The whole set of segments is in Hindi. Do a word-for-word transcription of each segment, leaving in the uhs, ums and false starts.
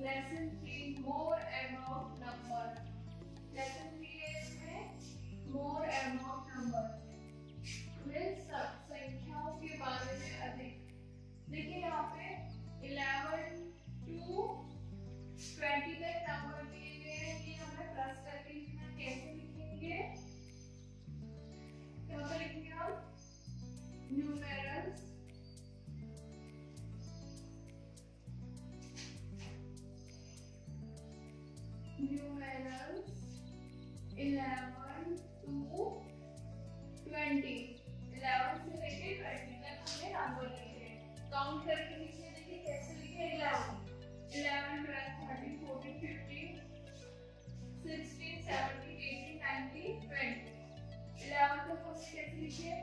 Lesson three more about number. Lesson three है इसमें मोर अबाउट नंबर, संख्याओं के बारे में अधिक। देखिए यहाँ पे इलेवन टू ट्वेंटी तक नंबर दिए गए हैं, ये हमें प्लस करके लिखना। कैसे लिखेंगे? यहाँ पर लिखेंगे हम numerals numerals eleven to twenty. Eleven से लेके ट्वेंटी तक हमें नंबर लिखे हैं, काउंट करके लिखे। देखिए कैसे लिखे? Eleven eleven twelve thirteen fourteen fifteen sixteen seventeen eighteen nineteen twenty. Eleven तक हमने कैसे लिखे?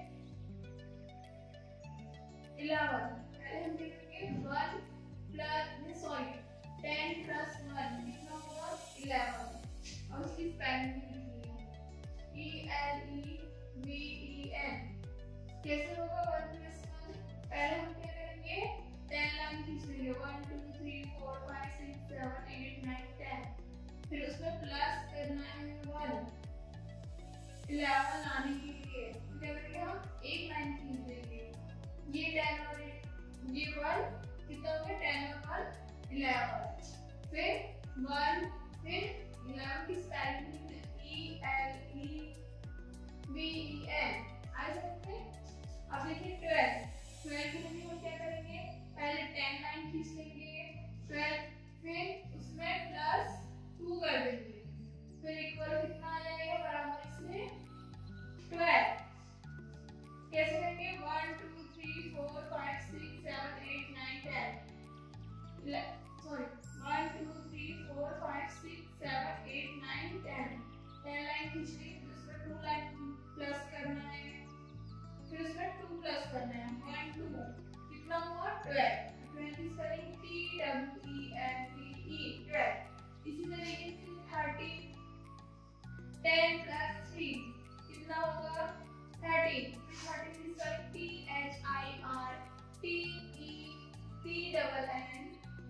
इलेवन पहले हम लिखेंगे one plus sorry ten plus one कितना होगा? इलेवन। और उसकी स्पेलिंग लिखनी है E L E V E N. कैसे होगा वन प्लस वन? पहले हम क्या करेंगे? टेन लाइन खींचेंगे, one two three four five six seven eight nine ten. फिर उसमें प्लस करना है वन इलेवन लाने के लिए। क्या करेंगे? हम एक लाइन खींच देंगे, ये टेन और ये वन कितना हो गया? टेन और वन इलेवन। फिर वन फिर इलेवन की spelling E L E V E N. आ सकते हैं? अब देखिए ट्वेल्व ट्वेल्व के लिए हम क्या करेंगे? पहले टेन लाइन खींच लेंगे, ट्वेल्व फिर उसमें प्लस टू कर देंगे, फिर इक्वल कितना आ जाएगा? बराबर इसमें ट्वेल्व। कैसे करेंगे? One two three four five six seven eight nine ten sorry one two three four five six seven eight nine ten. Ten line खींच ली, फिर उसमें टू लाइन प्लस करना है, फिर उसमें टू प्लस करना है, वन टू कितना हुआ? Twelve. Twelve spelling T W E N T E twelve. इसी तरीके से थर्टीन टेन प्लस थ्री कितना होगा? थर्टीन। थर्टीन की spelling T H I R T E T double N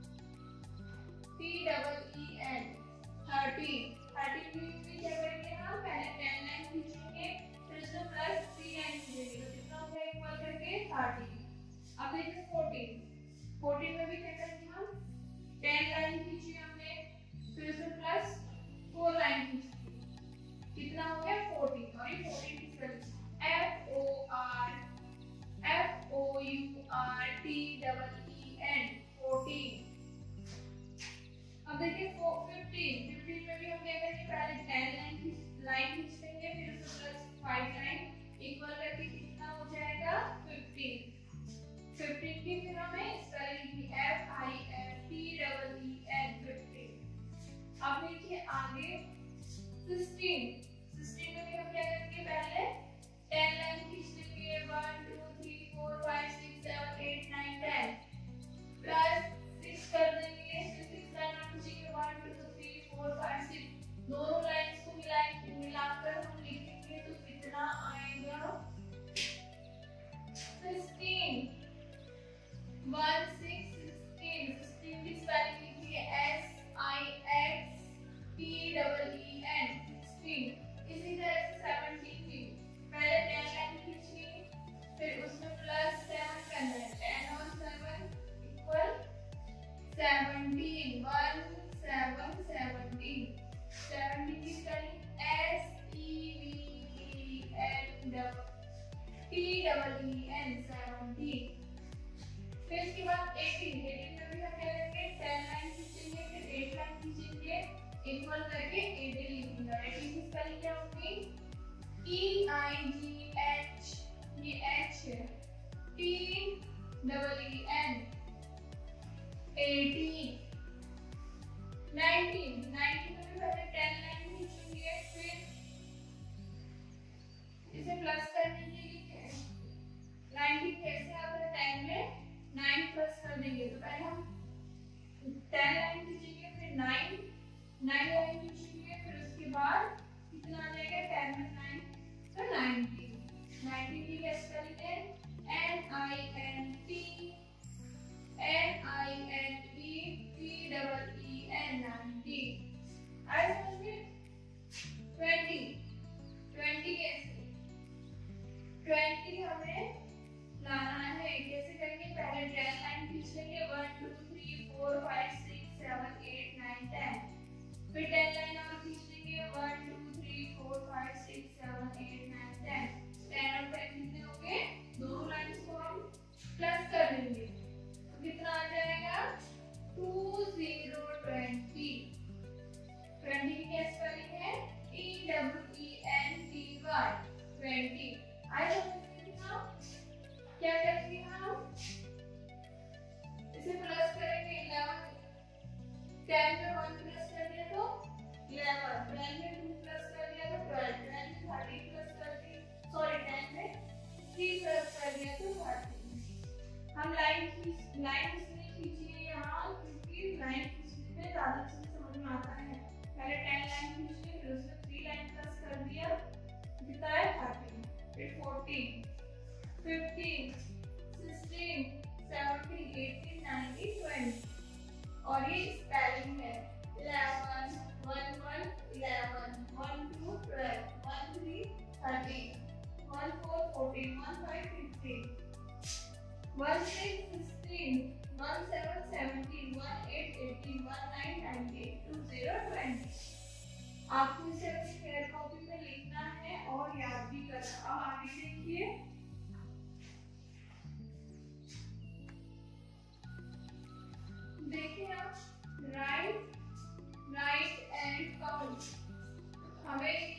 T double E N thirteen. Thirteen में भी क्या करेंगे? हम पहले टेन लाइन खींचेंगे, फिर उसमें प्लस थ्री लाइन खींचेंगे, तो कितना हो गया इक्वल करके थर्टीन। अब देखिए फोर्टीन फोर्टीन में भी क्या करेंगे? हम टेन लाइन खींची हमने, फिर उसमें प्लस फोर लाइन खींची, कितना हो गया? फोर्टीन। और ये फोर्टीन की spelling F O R F O U R T double E N fourteen. अब देखिए फिफ्टीन फिफ्टीन में भी हम क्या करेंगे? पहले टेन लाइन लाइन खींच लेंगे, फिर उसमें प्लस फाइव लाइन इक्वल करके कितना हो जाएगा? फिफ्टीन। फिफ्टीन की फिर हमें स्पेलिंग लिखी F I F T double E N fifteen. अब देखिए आगे सिक्सटीन सिक्सटीन में भी हम क्या करेंगे? पहले टेन लाइन खींच लेंगे, one two three four five six seven eight nine ten plus six कर देंगे, सिक्स लाइन खींचेंगे, one two three four five six. दोनों लाइंस को मिलाएंगे, मिलाकर हम लिखेंगे तो कितना आएगा? Sixteen. One six sixteen. Sixteen की स्पेलिंग लिखिए S I X T double E N sixteen. इसी तरह से सेवनटीन की पहले टेन लाइन खींचनी, फिर उसमें प्लस सेवन करना है, टेन और seven equal seventeen. One seven seventeen. Seventeen की spelling S E V E N T double E N seventeen. फिर इसके बाद एटीन एटीन में भी हम क्या करेंगे? टेन लाइन खींचेंगे, फिर एट लाइन खींचेंगे, इक्वल करके एटीन लिखेंगे। एटीन की स्पेलिंग क्या होगी? ई आई जी एच, ये एच है, T double E N eighteen. Nineteen nineteen में भी पहले टेन लाइन खींचेंगे, फिर इसे प्लस करने के लिए नाइनटीन कैसे आता है? टेन में नाइन प्लस कर देंगे, तो पहले हम टेन लाइन खींचेंगे, फिर नाइन नाइन लाइन खींचेंगे, फिर उसके बाद कितना आ जाएगा? टेन में नाइन तो नाइनटीन। नाइनटीन की क्या स्पेलिंग है? N I N T N I N E T double E ten में वन प्लस कर दिया तो इलेवन, टेन में टू प्लस कर दिया तो ट्वेल्व, टेन में थर्टी प्लस कर दिया, सॉरी टेन में थ्री प्लस कर दिया तो थर्टी। हम लाइन खींच लाइन इसलिए खींची है यहाँ क्योंकि लाइन खींचने में ज्यादा चीजें समझ में आता है। पहले टेन लाइन खींची, फिर उसमें थ्री लाइन प्लस कर दिया, कितना है थर्टी, फिर fourteen, fifteen, sixteen, seventeen, eighteen, nineteen, twenty. और ये स्पेलिंग है eleven, one one eleven, one two twelve, one three thirteen, one four fourteen, one five fifteen, one six sixteen, one seven seventeen, one eight eighteen, one nine nineteen, two zero twenty. आपको इसे अपनी फेयर कॉपी में लिखना है और याद भी करना। अब आगे देखिए, देखिए आप राइट राइट एंड काउंट। हमें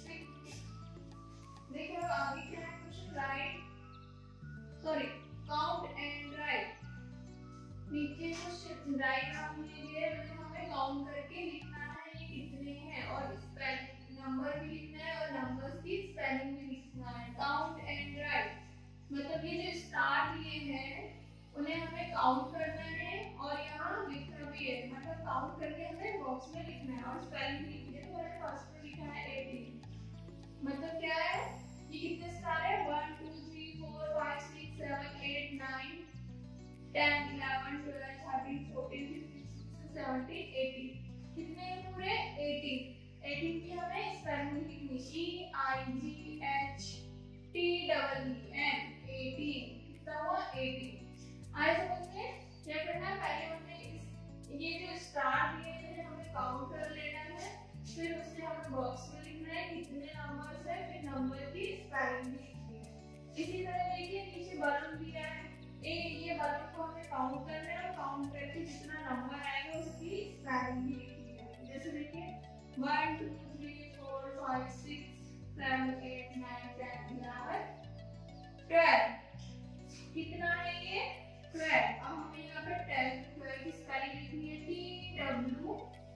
देखिए अब आगे क्या है question, write sorry count and write. नीचे क्वेश्चन राइट हमने लिए, मतलब हमें काउंट करके लिखना है ये कितने हैं और स्पेलिंग नंबर भी लिखना है और नंबर्स की स्पेलिंग भी लिखना है। काउंट एंड राइट मतलब ये जो स्टार लिए हैं उन्हें हमें काउंट करना है और यहाँ लिखना भी है, मतलब काउंट करके हमें बॉक्स में लिखना है और स्पेलिंग लिखनी है। तो मैंने फर्स्ट में लिखा है एटीन, मतलब क्या है ये कितने स्टार है, one two three four five six seven eight nine ten eleven twelve thirteen fourteen fifteen sixteen seventeen eighteen. कितने हैं पूरे एटीन। एटीन की हमें स्पेलिंग लिखनी, E I G H T double E N, eighteen. कितना हुआ एटीन। आए समझ में? क्या करना है, पहले हमें इस ये जो स्टार दिए हैं हमें काउंट कर लेना है, फिर उससे हमें बॉक्स में लिखना है कितने नंबर्स है, फिर नंबर की स्पेलिंग भी लिखनी है। इसी तरह देखिए नीचे बलून दिया है, ए ये बलून को हमें काउंट करना है और काउंट करके जितना नंबर आएगा उसकी स्पेलिंग भी लिखनी है। जैसे देखिए one two three four five six seven eight nine ten eleven twelve. कितना है ये ट्वेल्व। अब हमें यहाँ पे टेन ट्वेल्व की स्पेलिंग लिखनी है, T W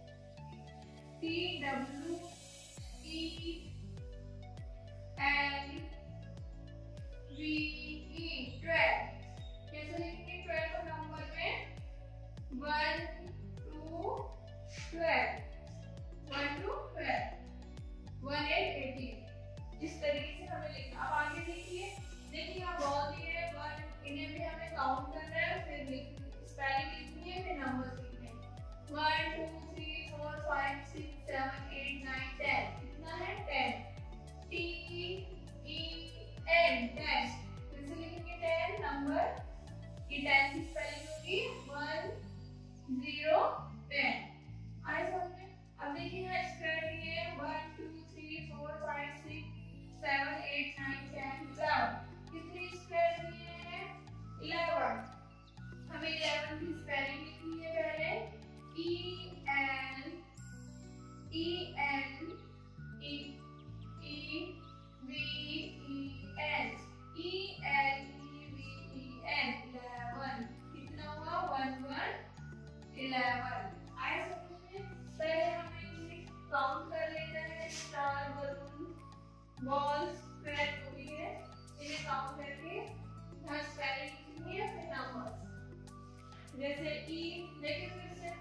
T W E L V E twelve. कैसे लिखेंगे ट्वेल्व को नंबर में, one two twelve, one two twelve, one eight eighteen. इस तरीके से हमें लिखना। अब आगे देखिए, देखिए यहाँ बॉल दिए है वन, इन्हें भी हमें काउंट करना है, फिर स्पेलिंग लिखनी है, फिर नंबर लिखने हैं one two three four five six seven eight nine ten. कितना है ten, T E N ten. कैसे लिखेंगे टेन नंबर, ये टेन की स्पेलिंग होगी वन जीरो टेन। आए समझ में? अब देखिए यहाँ स्क्वायर दिए हैं one two three four five six seven eight nine ten eleven. कितने स्क्वायर दिए हैं इलेवन। हमें इलेवन की स्पेलिंग लिखनी है पहले, E N E N E E V E N, E L E V E N eleven. कितना हुआ वन वन इलेवन। आए समझ में? पहले हमें इसे काउंट कर लेना है, स्टार बलून बॉल स्क्वायर जो भी है इन्हें काउंट करके यहाँ स्पेलिंग लिखनी है, फिर नंबर्स। जैसे ई, देखिए फिर से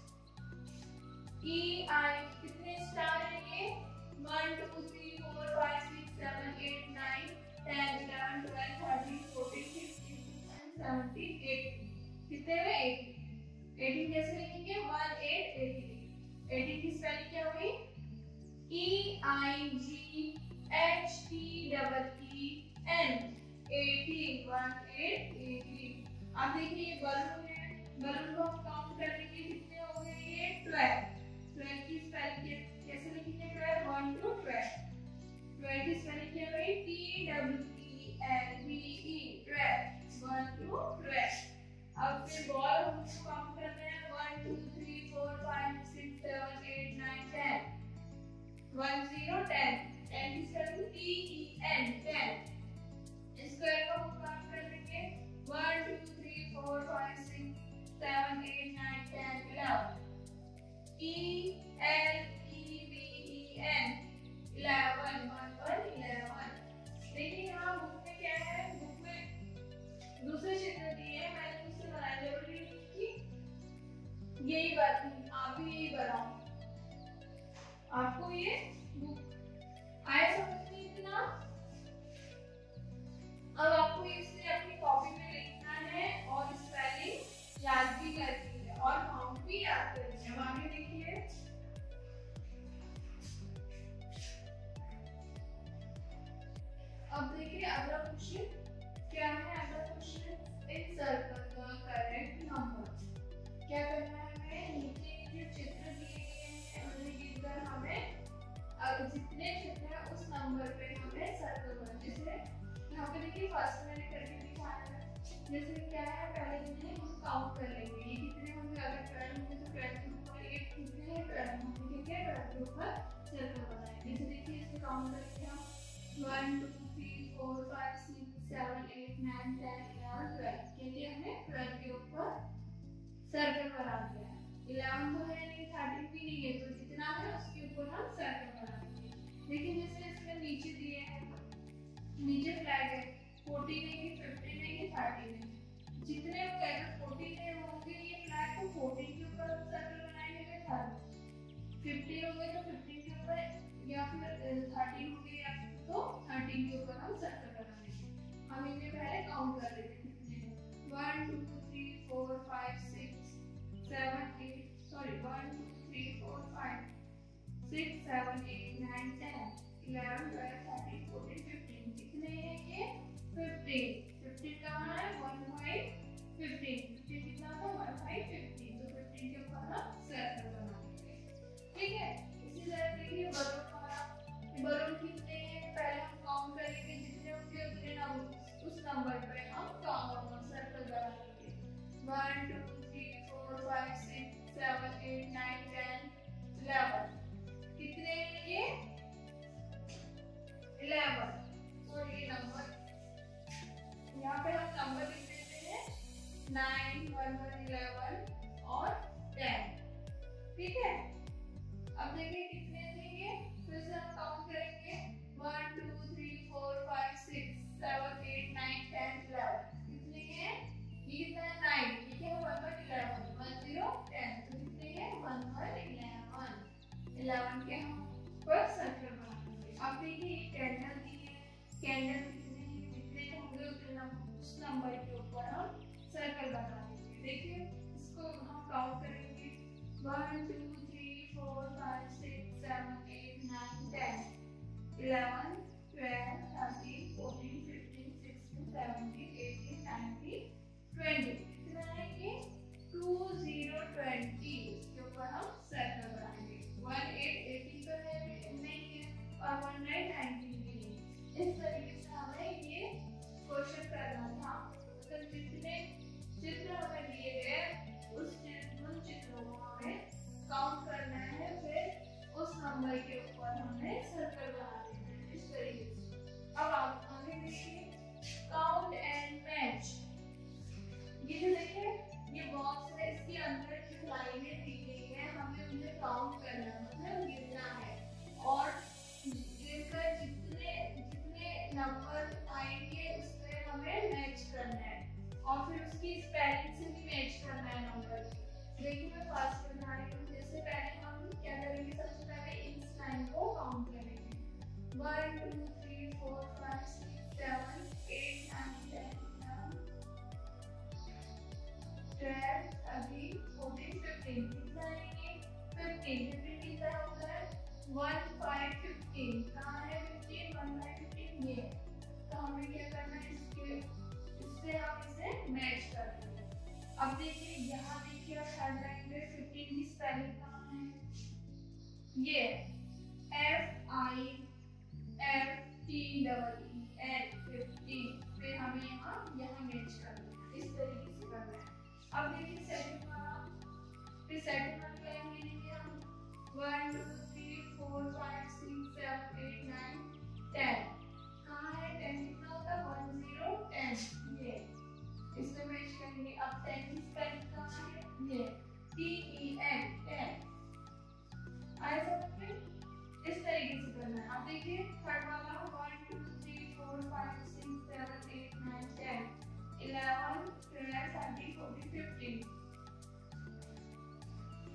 ई आई कितने स्टार हैं ये, one two three four five six seven eight nine ten eleven twelve thirteen fourteen fifteen sixteen seventeen eighteen. कितने हुए एटीन। एटीन कैसे लिखेंगे, वन एट एटीन। एटीन की स्पेलिंग क्या हुई, E I G H T double E N, eighteen, one eight eighteen. अब देखिए ये बलून है, बलून को हम काउंट कर लेंगे, कितने हो गए ये ट्वेल्व। ट्वेल्व की स्पेलिंग कैसे लिखेंगे, twelve one two twelve. Twelve की स्पेलिंग क्या हुई, T W E L V E twelve, one two twelve. अब फिर बॉल हमको काउंट करना है one two three four five six seven eight nine ten, one zero ten. Ten की spelling T E N ten. Square को हम काउंट कर लेंगे one two three four five six seven eight nine ten eleven. यही बात नहीं, आप भी यही बनाओ। आपको ये बुक आया समझ में इतना? अब आपको इसे अपनी कॉपी में लिखना है और स्पेलिंग याद भी करनी है और काउंट भी याद करनी है। आगे देखिए, अब देखिए अगला क्वेश्चन क्या है। अगला क्वेश्चन इन सर्कल का करेक्ट नंबर। क्या करना है हमें? नीचे जो चित्र दिए गए हैं उन्हें गिनकर हमें अब जितने चित्र है उस नंबर पे हमें सर्कल करना। जैसे यहाँ पे देखिए फर्स्ट मैंने करके दिखाया है। जैसे क्या है, पहले दिन हम काउंट कर लेंगे ये कितने होंगे। अगर ट्वेल्व होंगे तो ट्वेल्व के ऊपर एक कितने हैं, ट्वेल्व होंगे, ठीक है, ट्वेल्व के ऊपर सर्कल बनाएंगे। जैसे देखिए इसे काउंट करके हम one two three four five six seven eight nine ten eleven twelve के लिए हमें ट्वेल्व के ऊपर सर्कल बना दिया है। इलेवन तो है नहीं, थर्टीन भी नहीं है, तो जितना है उसके ऊपर हम सर्कल बना देंगे। लेकिन जैसे इसमें नीचे दिए हैं, नीचे फ्लैग है, फोर्टीन है कि फिफ्टीन है कि थर्टीन है। जितने अगर फोर्टीन है होंगे ये फ्लैग तो फोर्टीन के ऊपर हम सर्कल बनाएंगे फिर थर्टीन। फिफ्टीन होंगे तो फिफ्टीन के ऊपर या फिर थर्टीन होंगे या फिर तो थर्टीन के ऊपर हम सर्कल बनाएंगे। हम इन्हें पहले काउंट कर लेते हैं कितने। One two three four five six seven eight sorry one two three four five six seven eight nine ten eleven twelve thirteen fourteen fifteen. कितने हैं ये? फिफ्टीन। फिफ्टीन कहाँ है? One five fifteen. फिफ्टीन कितना था? One five fifteen. तो फिफ्टीन के ऊपर हम सर्कल बनाएंगे, ठीक है। इसी तरह देखिए बलून वाला, बलून कितने हैं पहले हम काउंट करेंगे, जितने होंगे उतने नंबर उस नंबर पे हम काउंट सर्कल बनाएंगे। One two three four five six seven eight nine ten eleven. कितने हैं ये? इलेवन। तो ये नंबर यहाँ पे हम नंबर लिख देते हैं नाइन वन वन इलेवन और टेन, ठीक है। अब देखिए कितने थे ये, फिर से हम काउंट करेंगे one two three four five six seven eight nine ten eleven. कितने हैं ये? कितना है? नाइन, ठीक है। One one eleven one zero ten. तो कितने हैं? One one eleven. इलेवन के हम पर सर्कल बनाएंगे। अब देखिए ये कैंडल दी है, कैंडल कितने हैं? जितने होंगे उतने उस नंबर के ऊपर हम सर्कल बना देंगे। देखिए इसको हम काउंट करेंगे one two three four five six seven eight nine ten eleven twelve thirteen fourteen fifteen sixteen seventeen eighteen nineteen twenty. कितना है ये? Two zero twenty. इसके ऊपर हम सर्कल बनाएंगे। वन एट एटी तो है नहीं है और वन नाइन नाइनटीन भी नहीं। इस तरीके से हमें ये क्वेश्चन करना था। तो जितने चित्र हमें दिए गए उस उन चित्रों को हमें काउंट करना है, फिर उस नंबर के ऊपर हमें सर्कल बना देना है इस तरीके से। अब आप आगे देखिए काउंट एंड मैच। ये जो देखिए ये बॉक्स है, इसके अंदर जो लाइनें दी गई है हमें उन्हें काउंट करना है, मतलब गिनना है और गिनकर जितने जितने नंबर आएंगे उस पर हमें मैच करना है और फिर उसकी स्पेलिंग से भी मैच करना है नंबर। देखिए मैं फास्ट बना रही हूँ। जैसे पहले हम क्या करेंगे, सबसे पहले इस लाइन को काउंट करेंगे one two three four five six seven eight nine ten twelve thirteen fourteen fifteen. कितना आएंगे? फिफ्टीन। फिफ्टीन कितना होता है? One five fifteen. कहाँ है फिफ्टीन? वन फाइव फिफ्टीन ये। तो हमें क्या करना है, इसके इससे हम इसे मैच कर देंगे। अब देखिए यहाँ देखिए आप थर्ड लाइन में फिफ्टीन की स्पेलिंग कहाँ है? ये F I F T double E N fifteen. फिर हमें यहाँ यहाँ मैच करना है, इस तरीके से करना है। अब देखिए सेकंड वाला, फिर सेकंड वाला लाइन लेंगे हम one two three four five six seven eight nine ten. कहाँ है टेन? कितना होता है? One zero ten. ये इसमें मैच करेंगे। अब टेन की स्पेलिंग कहाँ है? ये टी ई एन टेन। आया समझ में? इस तरीके से करना है। अब देखिए थर्ड वाला one two three four five six seven eight nine ten eleven twelve thirteen fourteen fifteen.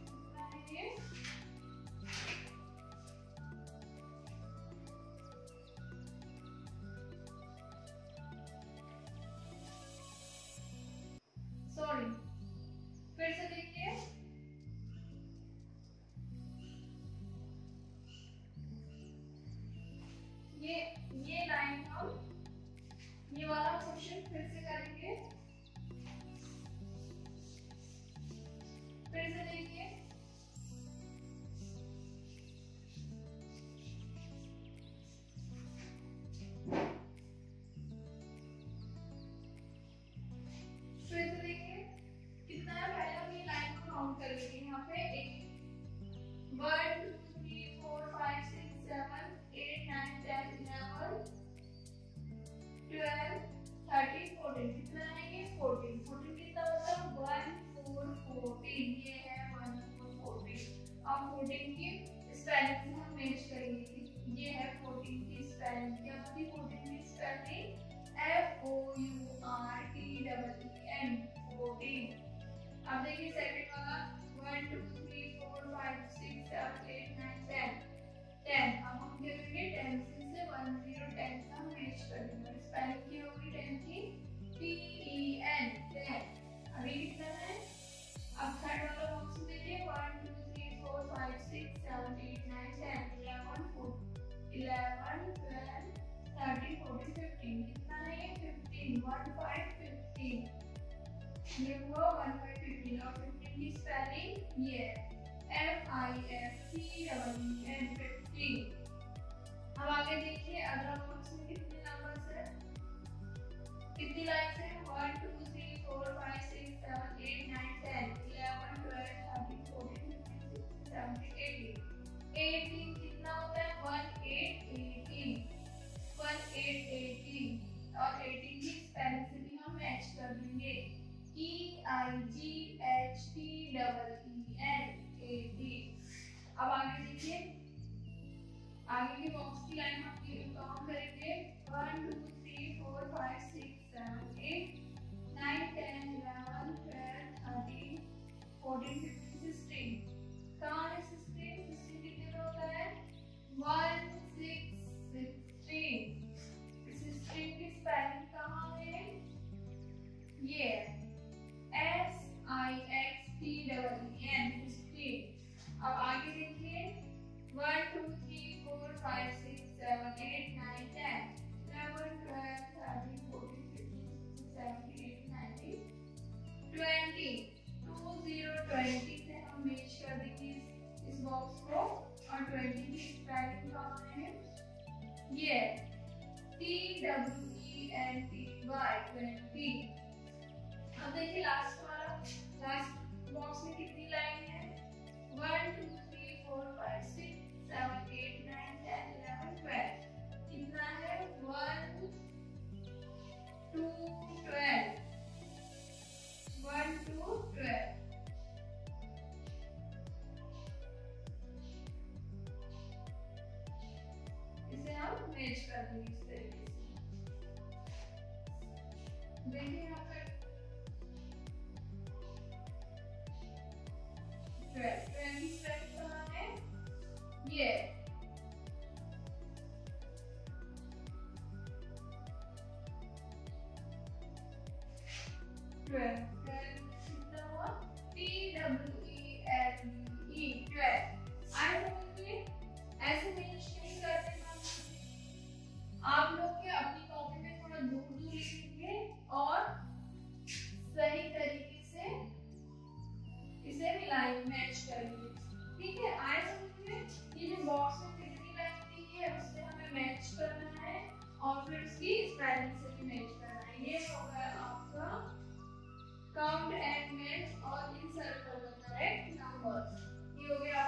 ये ये लाइन हम ये वाला क्वेश्चन फिर से करेंगे, फिर से देखिए। फिर से देखिए कितना है, पहले हम ये लाइन को काउंट कर लेंगे। यहाँ पे एक one two three four five six seven eight nine ten eleven twelve thirteen fourteen, कितना है ये फोर्टीन। फोर्टीन कितना होता है, वन फोर फोर्टीन, ये है वन फोर फोर्टीन। अब फोर्टीन की स्पेलिंग से हम मैच करेंगे। ये है फोर्टीन की स्पेलिंग, क्या होती है फोर्टीन की spelling, F O U R T double E N, fourteen. अब देखिए सेकंड वाला one two three four five six seven eight nine ten, ten. अब हम क्या करेंगे, टेन से वन जीरो टेन से हम मैच कर देंगे। स्पेलिंग की होगी टेन की, टी ई एन, टेन। अभी कितना है, अब थर्ड वाला बॉक्स में देखिए one two three four five six seven eight nine ten eleven eleven twelve thirteen fourteen fifteen, कितना है ये फिफ्टीन, वन फाइव फिफ्टीन, ये हुआ वन फाइव फिफ्टीन। और फिफ्टीन की स्पेलिंग ये है F I F T double E N, fifteen. अब आगे देखिए अगला बॉक्स में कितने नंबर्स है, कितनी लाइन्स है, one two three four five six seven eight nine ten eleven twelve thirteen fourteen fifteen sixteen seventeen eighteen, eighteen कितना होता है, one eight eighteen, one eight eighteen. और एटीन की स्पेलिंग से भी हम मैच कर देंगे, E I G H T double E N, eighteen. अब आगे देखिए, आगे के बॉक्स की लाइन हम काउंट करेंगे, one two three four five six seven eight nine ten eleven twelve thirteen fourteen fifteen sixteen. कहाँ है सिक्सटीन, सिक्सटीन कितने में होता है, वन सिक्स सिक्सटीन। सिक्सटीन की स्पेलिंग कहाँ है, ये S I X T double E N, sixteen. अब आगे देखिए one two three four five six seven eight nine ten eleven twelve thirteen fourteen fifteen sixteen seventeen eighteen nineteen twenty, two zero twenty से हम मैच कर देंगे इस बॉक्स को। और ट्वेंटी की स्पेलिंग कहाँ है, ये T W E N T Y, twenty. अब देखिए लास्ट वाला, लास्ट बॉक्स में कितनी लाइन है, one two three four five six seven eight nine ten eleven twelve, कितना है, one two twelve, one two twelve. इसे हम मैच कर देंगे इस तरीके से। देखिए यहाँ पर ट्वेल्व, ट्वेल्व की स्पेलिंग कहाँ है, ये ट्वेल्व, ट्वेल्व कितना हुआ, T W E L E, twelve. आए समझ में, ऐसे मैच नहीं करते आप लोग के, अपनी कॉपी में थोड़ा दूर दूर लिखेंगे और सही तरीके से इसे मिलाएंगे, मैच करेंगे, ठीक है। आए समझ में, ये जो बॉक्स में कितनी लाइन दी है उससे हमें मैच करना है और फिर उसकी स्पेलिंग से भी मैच करना है। ये होगा आपका काउंट एंड मैच और encircle the correct numbers, ये हो गया